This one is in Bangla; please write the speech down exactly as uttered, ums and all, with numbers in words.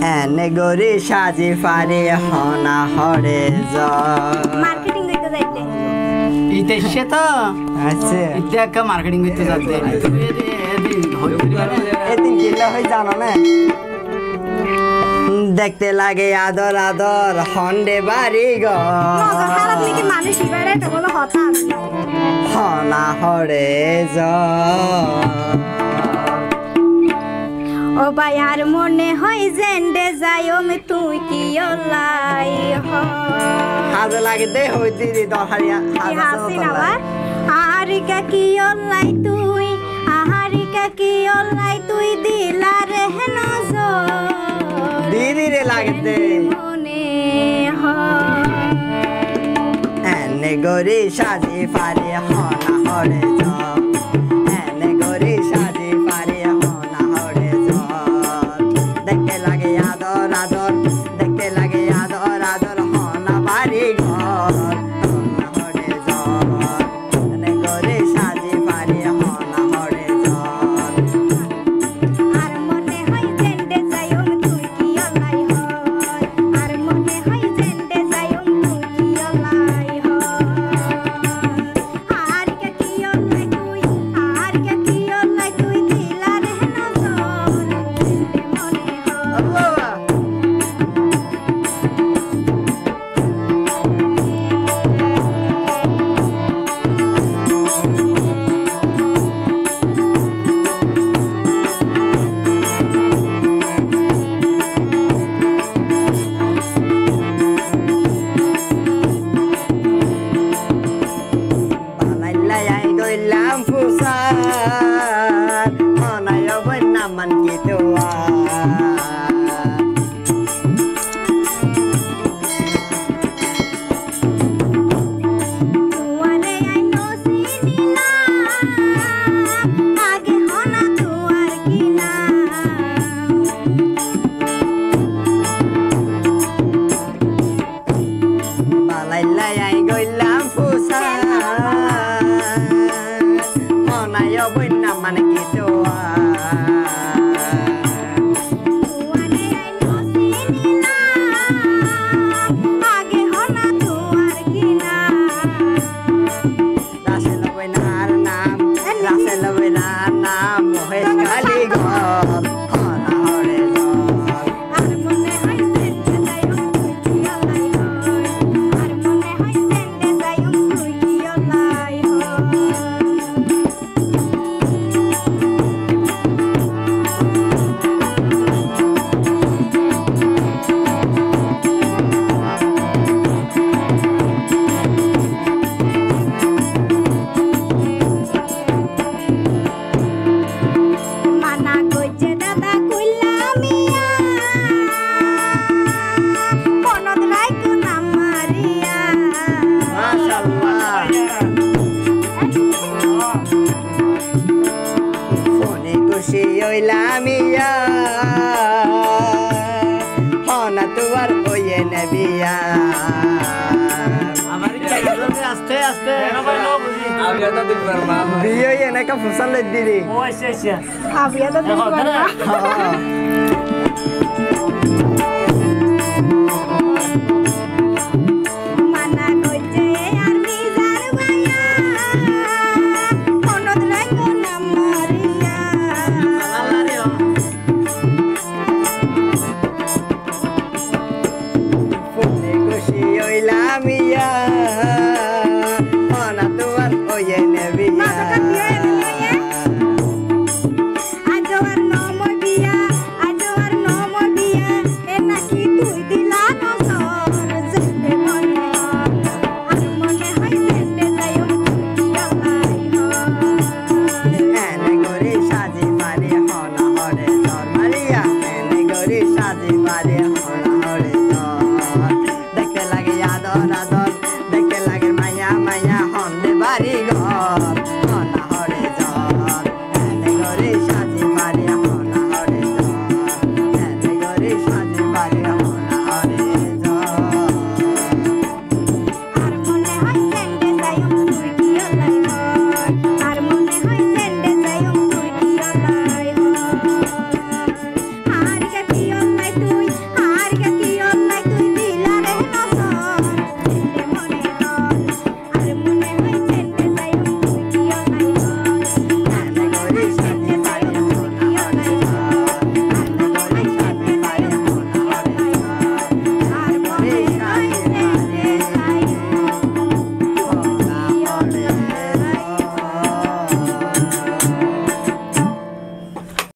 এনে গরি সাজি পারে হনা হরে যা মার্কেটিং করতে যাইতে ইতে সে তো আচ্ছা ইতে একটা মার্কেটিং করতে যাচ্ছে এদিন কিলা হই জানো না দেখতে লাগে আদর আদর হন্ডে বাড়ি গো নজর খারাপ নাকি মানুষ ইবারে তো বলো হঠাৎ হনা হরে যা ও ভাই আর মনে হয় জেন্ডে যাইও মে তুই কি ওলাই হ হাজ লাগে দে হই দিদি দহারিয়া হাজ হাসিন আবার আহারিকা কি ওলাই তুই আহারিকা কি ওলাই তুই দিলা রে নজর দিদি রে লাগে দে মনে হয় এনে গরি সাজি পারে হনা হরে যা এনে গরি সাজি পারে হনা হরে যা দেখতে লাগে আদর আদর দেখতে লাগে আদর আদর হনা বাড়ি ঘর হনা হরে যা এনে গরি সাজি পারে হনা হরে যা আর মনে হয় জেন্ডে যাইও তুই কি ওলাই হয় আর মনে হয় জেন্ডে যাইও তুই কি ওলাই হয় আহারিকা কি ওলাই তুই আহারিকা কি ওলাই তুই দিলা রে নজর মনে হয় আল্লাহ বানাইলাই আই গইলাম ফুসার হনায় বন্না মান কি তোয়া তুয়ারে আই নসিনিলা আগে হনা তুয়ার কিনা বানাইলাই আই গইলাম ফুসার হনায় বন্না মান কি তোয়া তুয়ারে আই নসিনিলা আগে হনা তুয়ার কিনা রাসেল বইনার নাম রাসেল বইনার নাম মহেশ কালী ঘর হনা হরে জল আর মনে হয় জেন্ডে যাইও তুই কি ওলাই হয় আর মনে হয় জেন্ডে যাইও তুই কি ওলাই হয় মানা কইছে দাদা কইলা মিয়া মনত রাইকো না মারিয়া মাশাআল্লাহ ফোনে খুশি হইলাম ইয়া হনা তোমার ওয়ে নবিয়া আমার আস্তে আস্তে বিয়ে এনেকা ফুসাল দিদি ও আচ্ছা আচ্ছা আবিয়া তো দেখো না মানা কইছে আর মিজার ভাইয়া মনত রাইকো না মারিয়া ফোনে খুশি হইলাম ইয়া হনা তোমার ওয়ে নবিয়া আজো আর নমো দিয়া আজো আর নমো দিয়া এ নাকি তুই দিলা নজর জেন্ডে মনে হয় আর মনে হয় জেন্ডে যাইও তুই ওলাই হয় এনে গরি সাজি পারে হনা হরে জল মারিয়া এনে গরি সাজি পারে হনা হরে জল দেখতে লাগে আদর আদর দেখতে লাগে মায়া মায়া হন্ডে বাড়ি ঘর হনা হরে জল এনে গরি সাজি পারে হনা হরে জল এনে গরি সাজি পারে হনা হরে জল আর মনে হয় জেন্ডে যাইও তুই কি ওলাই হয় আর মনে হয় জেন্ডে যাইও তুই কি ওলাই হয় আর কে কি ওলাই তুই